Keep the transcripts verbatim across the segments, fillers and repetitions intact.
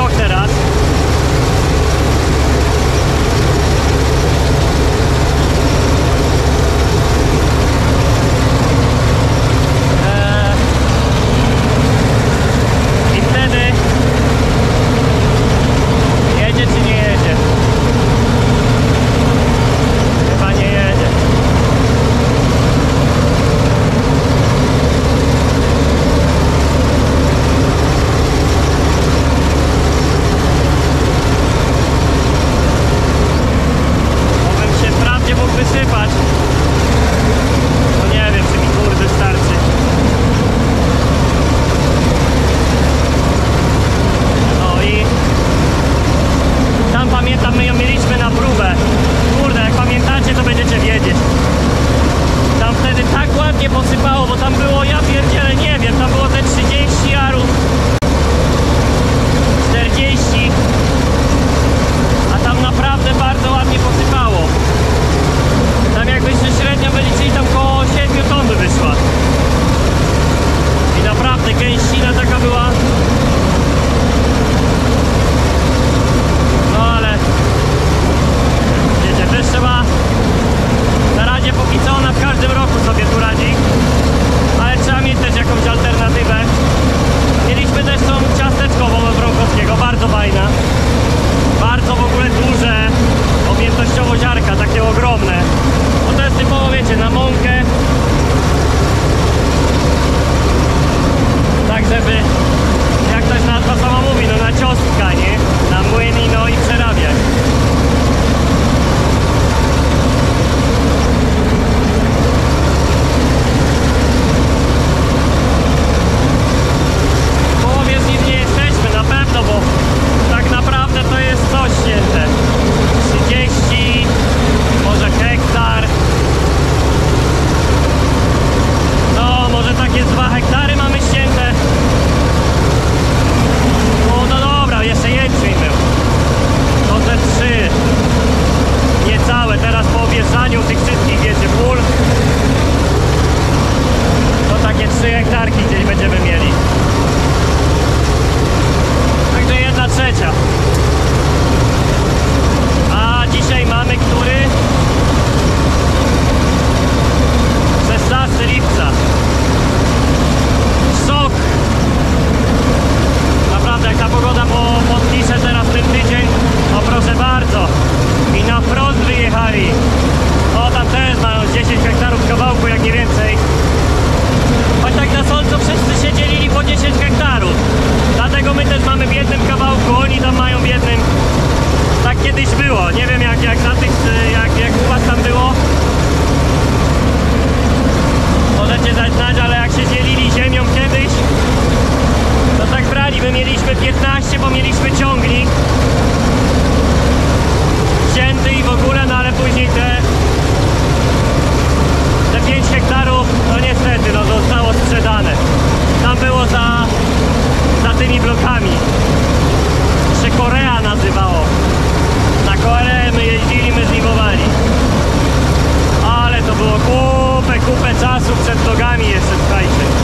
zapach teraz. I wtedy jedzie czy nie jedzie? Chyba nie jedzie. Mogłem się wprawdzie mógł wysypać. No nie wiem, czy mi kurde starczy. No i tam pamiętam, my ją mieliśmy na próbę. Kurde, jak pamiętacie, to będziecie wiedzieć. Tam wtedy tak ładnie posypało, bo tam było, ja pierdzielę, nie wiem, tam było te trzydzieści arów, czterdzieści, a tam naprawdę bardzo ładnie posypało. Tam jakbyście średnio wyliczyli, tam koło siedmiu ton by wyszła. I naprawdę gęścina taka była. No ale wiecie, też trzeba na razie, póki co ona w każdym roku sobie tu radzi, ale trzeba mieć też jakąś alternatywę. Mieliśmy też tą ciasteczkową od Wronkowskiego, bardzo fajna, bardzo w ogóle duże objętościowo ziarka, takie ogromne. No to jest typowo, wiecie, na mąkę, tak żeby, jak ktoś nazwa sama mówi, no na ciostka, nie? Na młyn i no i przerabiać. W połowie z nim nie jesteśmy na pewno, bo tak naprawdę to jest coś święte. trzydzieści, może hektar. No, może takie dwa hektary mamy ścięte. No, no dobra, jeszcze jęczmień był. To te trzy. Niecałe. Teraz po objeżdżaniu tych wszystkich, wiecie, pól, to takie trzy hektarki gdzieś będziemy mieli. Także jedna trzecia. A dzisiaj mamy który? szesnastego lipca. Szok! Naprawdę, jak ta pogoda po, podpisze teraz ten tydzień, no proszę bardzo. I na wprost wyjechali. O, tam też mają dziesięć hektarów kawałku, jak nie więcej. Choć tak na Solcu wszyscy się dzielili po dziesięć hektarów. Dlatego my też mamy w jednym kawałku, oni tam mają w jednym. Tak kiedyś było. Nie wiem jak, jak na tych, jak, jak u was tam było. Możecie dać znać, ale jak się dzielili ziemią kiedyś, to tak brali, my mieliśmy piętnaście, bo mieliśmy ciągnik cięty i w ogóle, no ale później te te pięć hektarów, no niestety, no zostało sprzedane. Tam było za za tymi blokami. Się Korea nazywało. Na Koreę my jeździli, my zlimowali. Ale to było kupę, kupę czasu przed nogami jeszcze, słuchajcie. No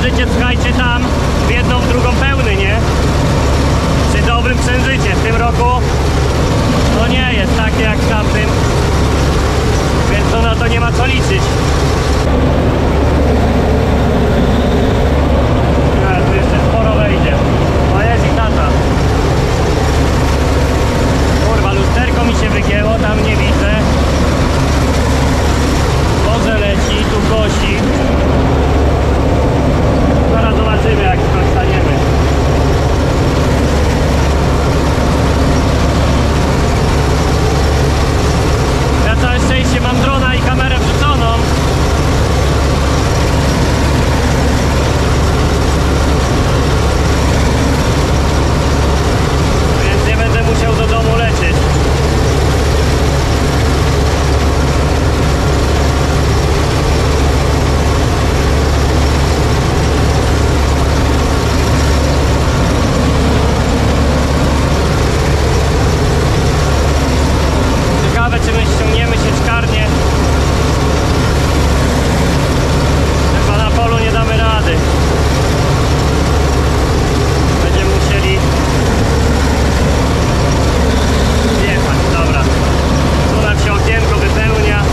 przężycie, słuchajcie, tam w jedną, w drugą pełny, nie? Przy dobrym przężycie. W tym roku to nie jest takie jak w tamtym, więc to na to nie ma co liczyć. A, tu jeszcze sporo wejdzie. O, jest i tata. Kurwa, lusterko mi się wygięło, tam nie widzę. Woze leci, tu kosi. Zaraz zobaczymy, jak staniemy. Ja całe szczęście mam drona i kamerę wrzuconą. Więc nie będę musiał do domu lecieć. Ciekawe, czy my ściągniemy sieczkarnię. Chyba na polu nie damy rady. Będziemy musieli jechać. Dobra. Tu nam się okienko wypełnia.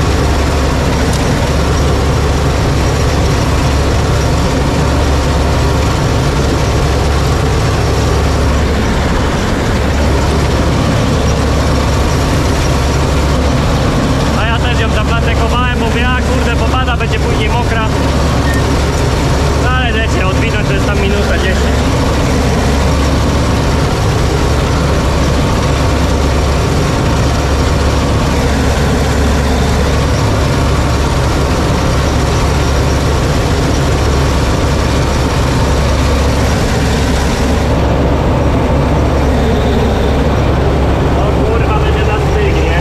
A ja też ją zaplatekowałem, bo ja kurde popada, będzie później mokra. No ale lecie, odwinąć to jest tam minuta dziesięć. O kurwa, będzie na styk, nie?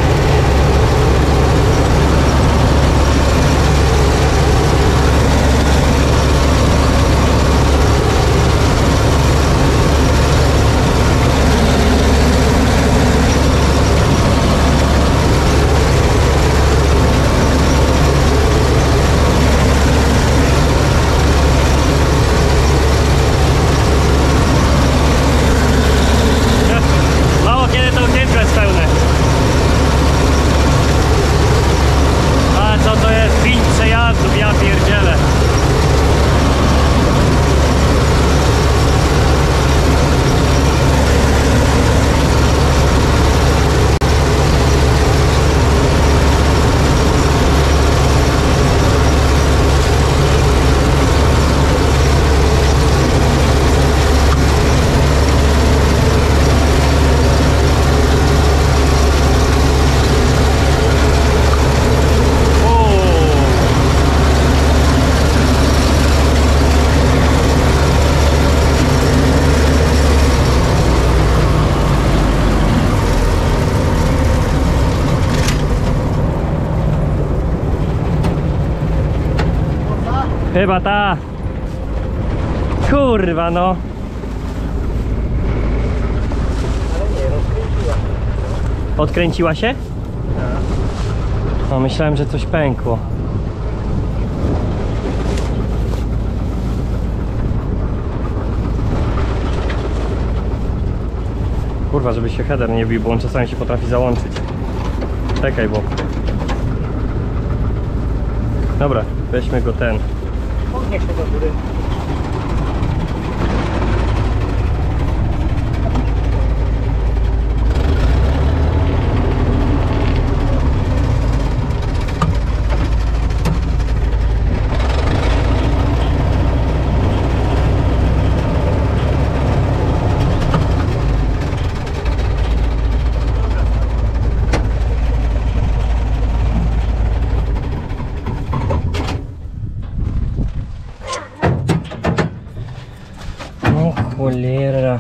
Mało kiedy to okienko jest pełne. A co to jest? Wiń przejazdów, ja pierdzielę. Chyba ta. Kurwa no. Ale nie, rozkręciła. Odkręciła się? No, myślałem, że coś pękło. Kurwa, żeby się header nie bił, bo on czasami się potrafi załączyć. Czekaj, bo... Dobra, weźmy go ten. Podnieś się do góry. Cholera.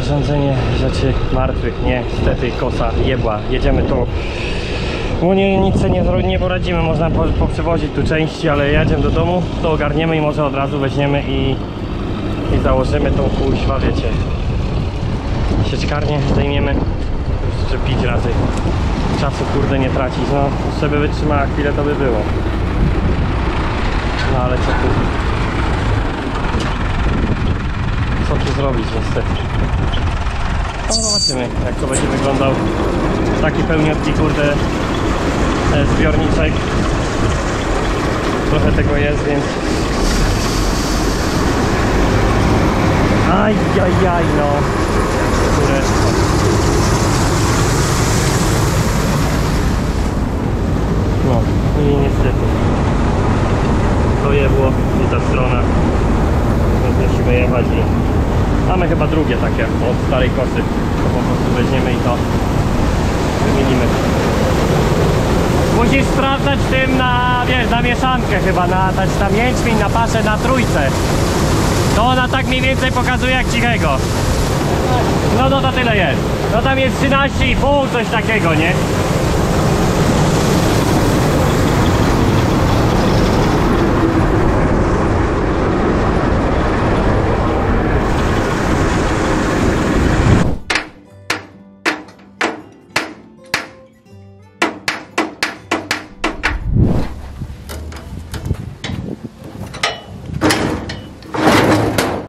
urządzenie rzeczy martwych. Niestety kosa jebła. Jedziemy tu. Bo nie, nic sobie nie, zro- nie poradzimy, można po, poprzewozić tu części, ale jedziemy do domu, to ogarniemy i może od razu weźmiemy i, i założymy tą kuźwa, wiecie, sieczkarnię, zdejmiemy, jeszcze pięć razy czasu kurde nie tracić, no jeszcze by wytrzymała chwilę, to by było, no ale co tu, co tu zrobić niestety. No zobaczymy, jak to będzie wyglądał taki pełniutki kurde e, zbiorniczek. Trochę tego jest, więc aj, aj, aj, no kureczko. No i niestety to je było i ta strona, więc musimy jechać i mamy chyba drugie takie od starej kosy, to po prostu weźmiemy i to wymienimy. Musisz sprawdzać tym na, wiesz, na mieszankę chyba, na, na, na jęczmień, na paszę, na trójce. To ona tak mniej więcej pokazuje jak cichego. No no to tyle jest. No tam jest trzynaście i pół, coś takiego, nie?